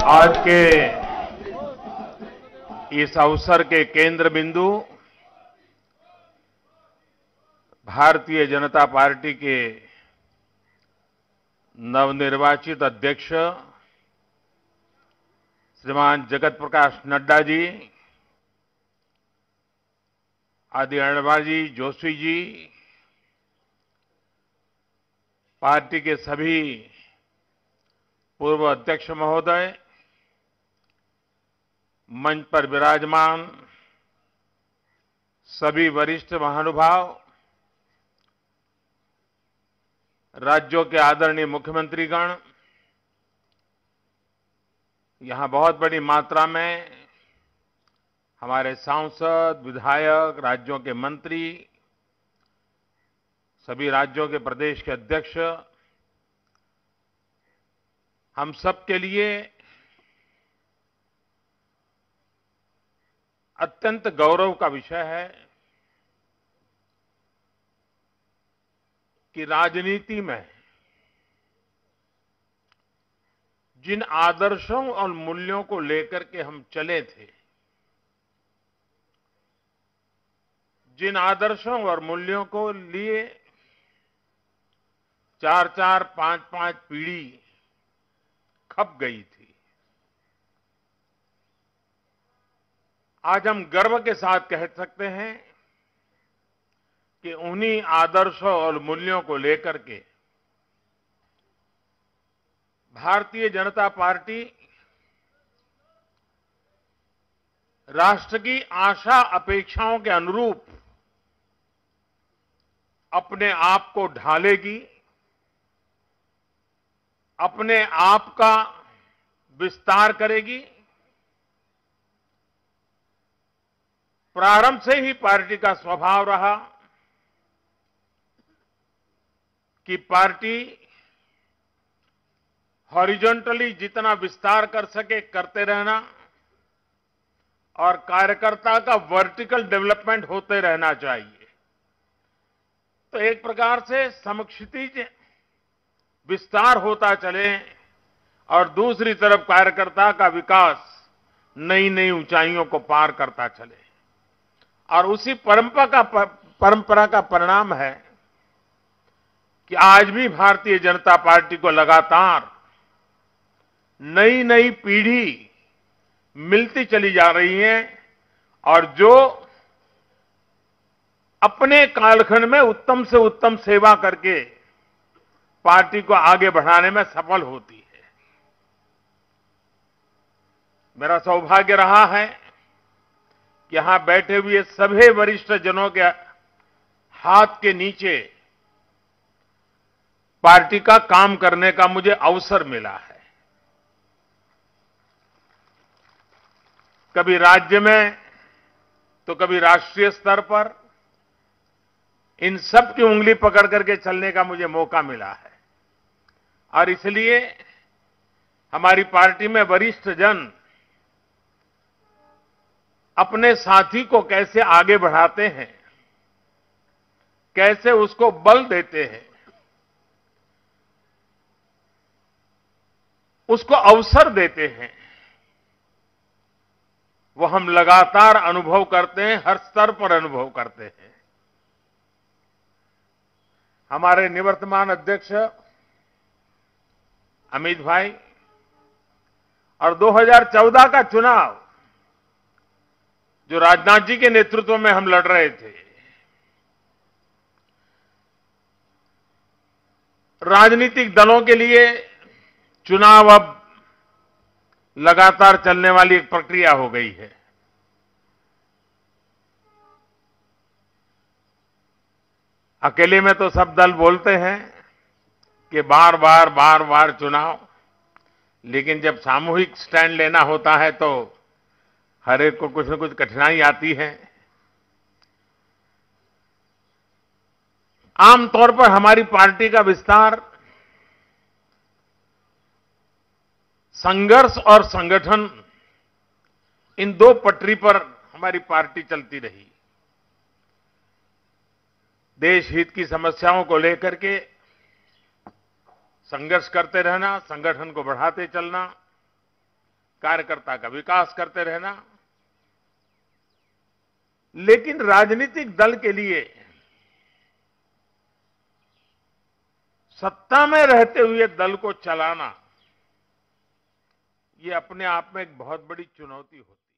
आज के इस अवसर के केंद्र बिंदु भारतीय जनता पार्टी के नवनिर्वाचित अध्यक्ष श्रीमान जगत प्रकाश नड्डा जी, आदरणीय जी जोशी जी, पार्टी के सभी पूर्व अध्यक्ष महोदय, मंच पर विराजमान सभी वरिष्ठ महानुभाव, राज्यों के आदरणीय मुख्यमंत्रीगण, यहां बहुत बड़ी मात्रा में हमारे सांसद, विधायक, राज्यों के मंत्री, सभी राज्यों के प्रदेश के अध्यक्ष, हम सब के लिए अत्यंत गौरव का विषय है कि राजनीति में जिन आदर्शों और मूल्यों को लेकर के हम चले थे, जिन आदर्शों और मूल्यों को लिए 4-4, 5-5 पीढ़ी खप गई थी, आज हम गर्व के साथ कह सकते हैं कि उन्हीं आदर्शों और मूल्यों को लेकर के भारतीय जनता पार्टी राष्ट्र की आशा अपेक्षाओं के अनुरूप अपने आप को ढालेगी, अपने आप का विस्तार करेगी। प्रारंभ से ही पार्टी का स्वभाव रहा कि पार्टी हॉरिजॉन्टली जितना विस्तार कर सके करते रहना और कार्यकर्ता का वर्टिकल डेवलपमेंट होते रहना चाहिए। तो एक प्रकार से समक्षितिज विस्तार होता चले और दूसरी तरफ कार्यकर्ता का विकास नई नई ऊंचाइयों को पार करता चले, और उसी परंपरा का परिणाम है कि आज भी भारतीय जनता पार्टी को लगातार नई नई पीढ़ी मिलती चली जा रही है और जो अपने कालखंड में उत्तम से उत्तम सेवा करके पार्टी को आगे बढ़ाने में सफल होती है। मेरा सौभाग्य रहा है कि यहां बैठे हुए सभी वरिष्ठ जनों के हाथ के नीचे पार्टी का काम करने का मुझे अवसर मिला है। कभी राज्य में तो कभी राष्ट्रीय स्तर पर इन सब की उंगली पकड़ करके चलने का मुझे मौका मिला है, और इसलिए हमारी पार्टी में वरिष्ठ जन अपने साथी को कैसे आगे बढ़ाते हैं, कैसे उसको बल देते हैं, उसको अवसर देते हैं, वो हम लगातार अनुभव करते हैं, हर स्तर पर अनुभव करते हैं। हमारे निवर्तमान अध्यक्ष अमित भाई और 2014 का चुनाव जो राजनाथ जी के नेतृत्व में हम लड़ रहे थे, राजनीतिक दलों के लिए चुनाव अब लगातार चलने वाली एक प्रक्रिया हो गई है। अकेले में तो सब दल बोलते हैं कि बार बार चुनाव, लेकिन जब सामूहिक स्टैंड लेना होता है तो हर एक को कुछ न कुछ कठिनाई आती है। आमतौर पर हमारी पार्टी का विस्तार संघर्ष और संगठन, इन दो पटरी पर हमारी पार्टी चलती रही। देश हित की समस्याओं को लेकर के संघर्ष करते रहना, संगठन को बढ़ाते चलना, कार्यकर्ता का विकास करते रहना। लेकिन राजनीतिक दल के लिए सत्ता में रहते हुए दल को चलाना, ये अपने आप में एक बहुत बड़ी चुनौती होती है।